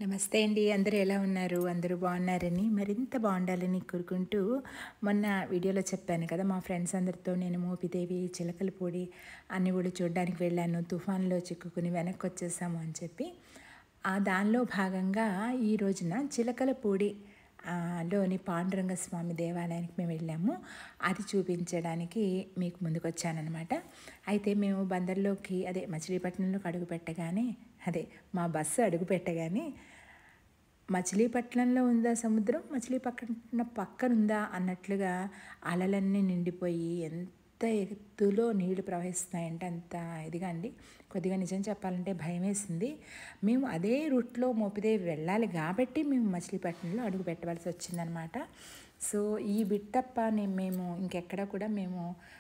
నమస్తే అండి. అందరూ ఎలా ఉన్నారు? అందరూ బాగున్నారని, మరింత బాగుండాలని కోరుకుంటూ, మొన్న వీడియోలో చెప్పాను కదా, మా ఫ్రెండ్స్ అందరితో నేను మోపిదేవి, చిలకలపూడి అన్నీ కూడా చూడడానికి వెళ్ళాను. తుఫాన్లో చిక్కుకుని వెనక్కి వచ్చేసాము అని చెప్పి, దానిలో భాగంగా ఈ రోజున చిలకలపూడి లోని పాండురంగ స్వామి దేవాలయానికి మేము వెళ్ళాము. అది చూపించడానికి మీకు ముందుకు వచ్చానమాట. అయితే మేము బందర్లోకి మచిలీపట్నంలోకి అడుగు పెట్టగానే మా బస్సు అడుగు పెట్టగానే మచిలీపట్నంలో ఉందా సముద్రం, మచిలీపట్నం పక్కనుందా అన్నట్లుగా అలలన్నీ నిండిపోయి ఎంత ఎత్తులో నీళ్లు ప్రవహిస్తున్నాయంటే అంత ఇదిగా అండి. కొద్దిగా నిజం చెప్పాలంటే భయం వేసింది. మేము అదే రూట్లో మోపిదేవి వెళ్ళాలి కాబట్టి మేము మచిలీపట్నంలో అడుగు పెట్టవలసి వచ్చిందనమాట. సో ఈ బిట్టప్ప మేము ఇంకెక్కడ కూడా మేము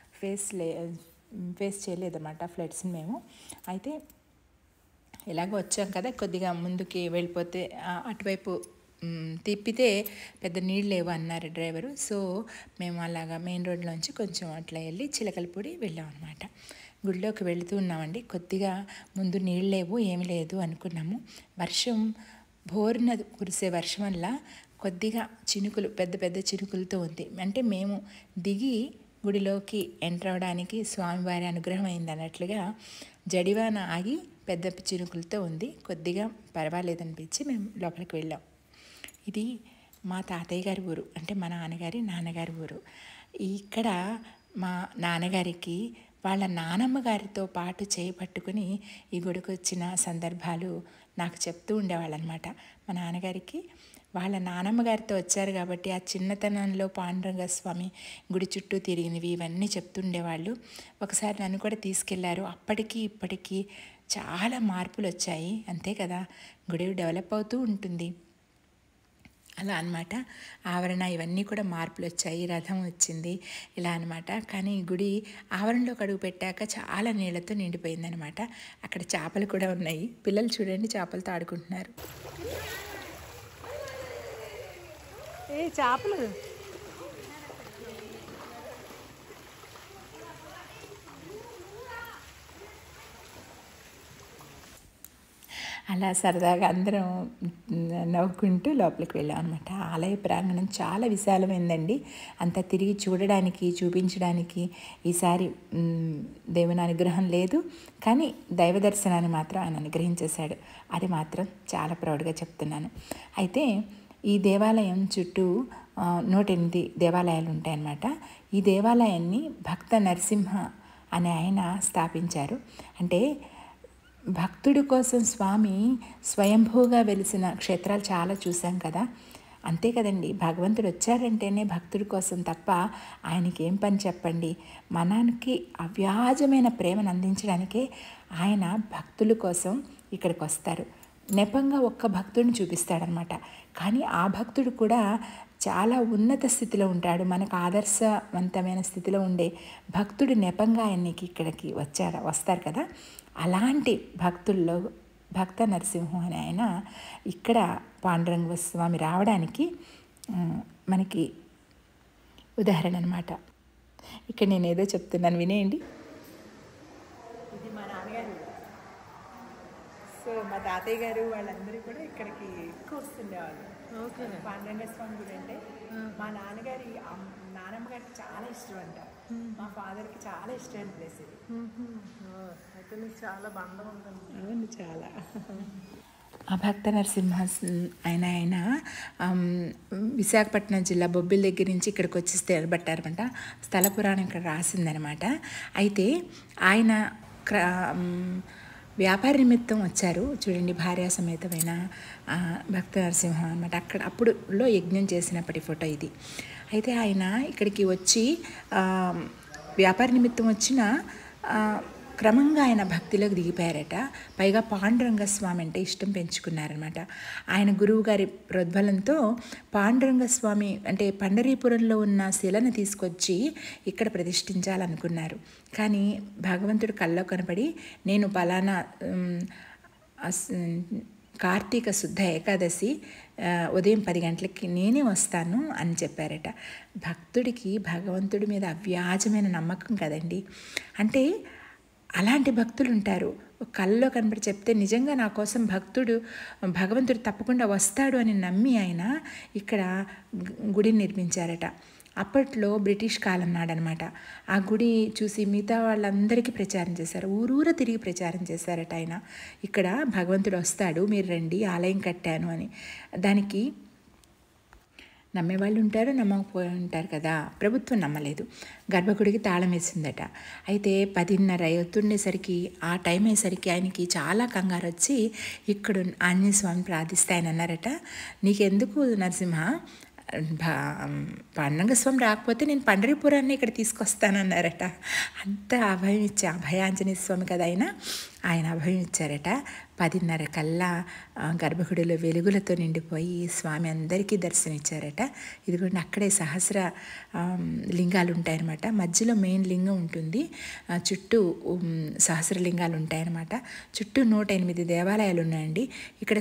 ఫేస్ చేయలేదన్నమాట ఫ్లడ్స్ని మేము. అయితే ఇలాగ వచ్చాం కదా, కొద్దిగా ముందుకి వెళ్ళిపోతే అటువైపు తిప్పితే పెద్ద నీళ్ళు లేవు అన్నారు డ్రైవరు. సో మేము అలాగా మెయిన్ రోడ్లోంచి కొంచెం అట్లా వెళ్ళి చిలకలపూడి వెళ్ళాం అనమాట. గుడిలోకి వెళుతూ ఉన్నామండి. కొద్దిగా ముందు నీళ్ళు లేవు, ఏమి లేదు అనుకున్నాము. వర్షం బోరున కురిసే వర్షం వల్ల కొద్దిగా చినుకులు, పెద్ద పెద్ద చినుకులతో ఉంది. అంటే మేము దిగి గుడిలోకి ఎంటర్ అవడానికి స్వామివారి అనుగ్రహం అయింది అన్నట్లుగా జడివాన ఆగి పెద్ద చినుకులతో ఉంది. కొద్దిగా పర్వాలేదనిపించి మేము లోపలికి వెళ్ళాం. ఇది మా తాతయ్య గారి ఊరు, అంటే మా నాన్నగారి ఊరు. ఇక్కడ మా నాన్నగారికి వాళ్ళ నానమ్మ గారితో పాటు చేపట్టుకుని ఈ గుడికి వచ్చిన సందర్భాలు నాకు చెప్తూ ఉండేవాళ్ళు అనమాట. మా నాన్నగారికి వాళ్ళ నానమ్మ గారితో వచ్చారు కాబట్టి ఆ చిన్నతనంలో పాండురంగ స్వామి గుడి చుట్టూ తిరిగినవి ఇవన్నీ చెప్తుండేవాళ్ళు. ఒకసారి నన్ను కూడా తీసుకెళ్లారు. అప్పటికి ఇప్పటికీ చాలా మార్పులు వచ్చాయి, అంతే కదా, గుడి డెవలప్ అవుతూ ఉంటుంది అలా అనమాట. ఆవరణ ఇవన్నీ కూడా మార్పులు వచ్చాయి, రథం వచ్చింది ఇలా అనమాట. కానీ గుడి ఆవరణలోకి అడుగు పెట్టాక చాలా నీళ్లతో నిండిపోయిందనమాట. అక్కడ చేపలు కూడా ఉన్నాయి. పిల్లలు చూడండి చేపలతో ఆడుకుంటున్నారు. చేపలు అలా సరదాగా అందరం నవ్వుకుంటూ లోపలికి వెళ్ళాం అనమాట. ఆలయ ప్రాంగణం చాలా విశాలమైందండి. అంతా తిరిగి చూడడానికి, చూపించడానికి ఈసారి దేవుని అనుగ్రహం లేదు, కానీ దైవ దర్శనాన్ని మాత్రం ఆయన అనుగ్రహించేశాడు. అది మాత్రం చాలా ప్రౌడ్గా చెప్తున్నాను. అయితే ఈ దేవాలయం చుట్టూ 108 దేవాలయాలు ఉంటాయన్నమాట. ఈ దేవాలయాన్ని భక్త నరసింహ అనే ఆయన స్థాపించారు. అంటే భక్తుడి కోసం స్వామి స్వయంభూగా వెలిసిన క్షేత్రాలు చాలా చూసాం కదా, అంతే కదండి. భగవంతుడు వచ్చారంటేనే భక్తుడి కోసం తప్ప ఆయనకి ఏం పని చెప్పండి. మనానికి అవ్యాజమైన ప్రేమను అందించడానికే ఆయన భక్తుల కోసం ఇక్కడికి వస్తారు. నెపంగా ఒక్క భక్తుడిని చూపిస్తాడనమాట. కానీ ఆ భక్తుడు కూడా చాలా ఉన్నత స్థితిలో ఉంటాడు. మనకు ఆదర్శవంతమైన స్థితిలో ఉండే భక్తుడు నెపంగా ఆయనకి ఇక్కడికి వస్తారు కదా. అలాంటి భక్తుల్లో భక్త నరసింహం అని ఆయన ఇక్కడ పాండురంగ స్వామి రావడానికి మనకి ఉదాహరణ అనమాట. ఇక్కడ నేను ఏదో చెప్తున్నాను, వినేయండి. ఇది మా నాన్నగారు. సో మా తాతయ్య గారు వాళ్ళందరూ కూడా ఇక్కడికి ఎక్కువ వస్తుండేవాళ్ళు. పాండురంగ స్వామి గుడి అంటే మా నాన్నగారి నానమ్మ గారికి చాలా ఇష్టం అంట. మా ఫాదర్కి చాలా ఇష్టమైన ప్లేస్ ఇది. అయితే మీకు చాలా బంధం ఉంటుంది. అవును, చాలా. ఆ భక్త నరసింహ ఆయన విశాఖపట్నం జిల్లా బొబ్బిలి దగ్గర నుంచి ఇక్కడికి వచ్చి స్థిరపట్టారనమాట. స్థల పురాణం ఇక్కడ రాసిందనమాట. అయితే ఆయన వ్యాపార నిమిత్తం వచ్చారు చూడండి, భార్యా సమేతమైన భక్త నరసింహ అనమాట. అప్పుడులో యజ్ఞం చేసినప్పటి ఫోటో ఇది. అయితే ఆయన ఇక్కడికి వచ్చి వ్యాపార నిమిత్తం వచ్చిన క్రమంగా ఆయన భక్తిలోకి దిగిపోయారట. పైగా పాండురంగ స్వామి అంటే ఇష్టం పెంచుకున్నారనమాట. ఆయన గురువు గారి ప్రోద్బలంతో పాండురంగ స్వామి అంటే పండరీపురంలో ఉన్న శిలను తీసుకొచ్చి ఇక్కడ ప్రతిష్ఠించాలనుకున్నారు. కానీ భగవంతుడు కల్లో కనపడి, నేను పలానా కార్తీక శుద్ధ ఏకాదశి ఉదయం 10 గంటలకి నేనే వస్తాను అని చెప్పారట. భక్తుడికి భగవంతుడి మీద అవ్యాజమైన నమ్మకం కదండి. అంటే అలాంటి భక్తులు ఉంటారు. కల్లో కనబడి చెప్తే నిజంగా నా కోసం భగవంతుడు తప్పకుండా వస్తాడు అని నమ్మి ఆయన ఇక్కడ గుడిని నిర్మించారట. అప్పట్లో బ్రిటిష్ కాలం నాడనమాట. ఆ గుడి చూసి మిగతా వాళ్ళందరికీ ప్రచారం చేశారు, ఊరూర తిరిగి ప్రచారం చేశారట ఆయన, ఇక్కడ భగవంతుడు వస్తాడు, మీరు రండి, ఆలయం కట్టాను అని. దానికి నమ్మేవాళ్ళు ఉంటారు, నమ్మకపోయి ఉంటారు కదా. ప్రభుత్వం నమ్మలేదు, గర్భగుడికి తాళం వేసిందట. అయితే 10:30 అవుతుండేసరికి, ఆ టైం అయ్యేసరికి ఆయనకి చాలా కంగారు వచ్చి ఇక్కడ ఆంజనేయ స్వామిని ప్రార్థిస్తే ఆయన అన్నారట, నీకెందుకు నరసింహ, పాండురంగ స్వామి రాకపోతే నేను పండరీపురాన్ని ఇక్కడ తీసుకొస్తానన్నారట. అంత అభయం ఇచ్చే అభయాంజనేయ స్వామి కదా ఆయన అభయం ఇచ్చారట. 10:30 కల్లా గర్భగుడిలో వెలుగులతో నిండిపోయి స్వామి అందరికీ దర్శనమిచ్చారట. ఇదిగోండి అక్కడే సహస్ర లింగాలు ఉంటాయన్నమాట. మధ్యలో మెయిన్ లింగం ఉంటుంది, చుట్టూ సహస్రలింగాలు ఉంటాయన్నమాట. చుట్టూ 108 దేవాలయాలు ఉన్నాయండి. ఇక్కడ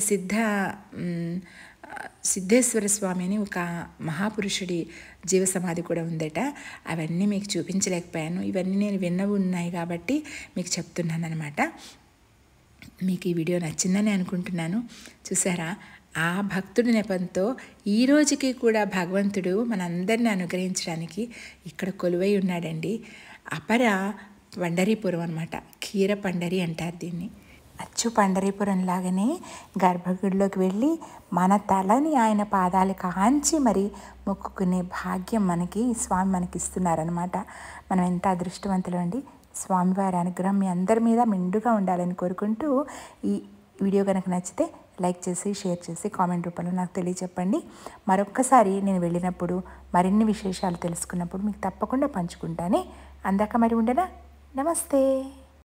సిద్ధేశ్వర స్వామి అని ఒక మహాపురుషుడి జీవ సమాధి కూడా ఉందట. అవన్నీ మీకు చూపించలేకపోయాను, ఇవన్నీ నేను విన్నవి ఉన్నాయి కాబట్టి మీకు చెప్తున్నాను అనమాట. మీకు ఈ వీడియో నచ్చిందని అనుకుంటున్నాను. చూసారా, ఆ భక్తుడి నెపంతో ఈ రోజుకి కూడా భగవంతుడు మనందరిని అనుగ్రహించడానికి ఇక్కడ కొలువై ఉన్నాడండి. అపర పండరీపురం అనమాట, క్షీర పండరి అంటారు దీన్ని. అచ్చు పండరీపురం లాగానే గర్భగుడిలోకి వెళ్ళి మన తలని ఆయన పాదాలు కాంచి మరి మొక్కుకునే భాగ్యం స్వామి మనకి ఇస్తున్నారనమాట. మనం ఎంత అదృష్టవంతులు అండి. స్వామివారి అనుగ్రహం మీ అందరి మీద మెండుగా ఉండాలని కోరుకుంటూ, ఈ వీడియో కనుక నచ్చితే లైక్ చేసి, షేర్ చేసి, కామెంట్ రూపంలో నాకు తెలియచెప్పండి. మరొక్కసారి నేను వెళ్ళినప్పుడు మరిన్ని విశేషాలు తెలుసుకున్నప్పుడు మీకు తప్పకుండా పంచుకుంటానే. అందాక మరి ఉండనా. నమస్తే.